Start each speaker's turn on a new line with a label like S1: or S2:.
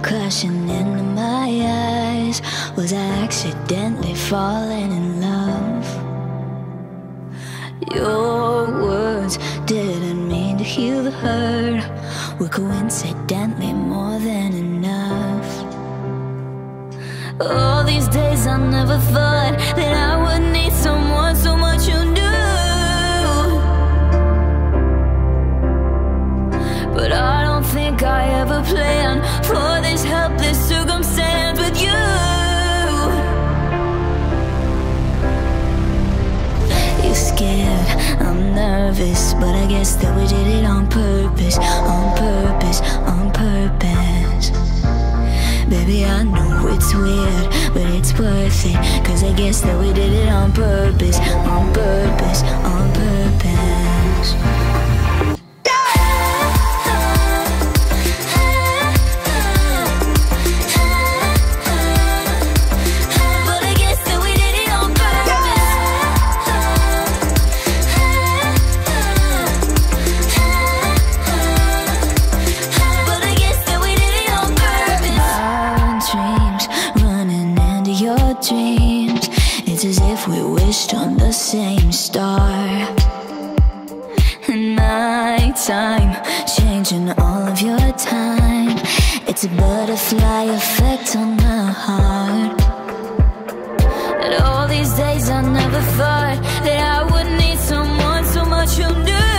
S1: crashing into my eyes. Was I accidentally falling in love? Your words didn't mean to heal the hurt, were coincidentally more than enough. All these days I never thought that I would need someone so much you knew. But I don't think I ever planned for this helpless circumstance with you. You're scared, I'm nervous, but I guess that we did it on purpose, on purpose, on purpose. Baby, I know it's weird, but it's worth it, 'cause I guess that we did it on purpose, on purpose, on purpose. Dreams, it's as if we wished on the same star. And my time, changing all of your time. It's a butterfly effect on my heart. And all these days I never thought that I would need someone so much you knew.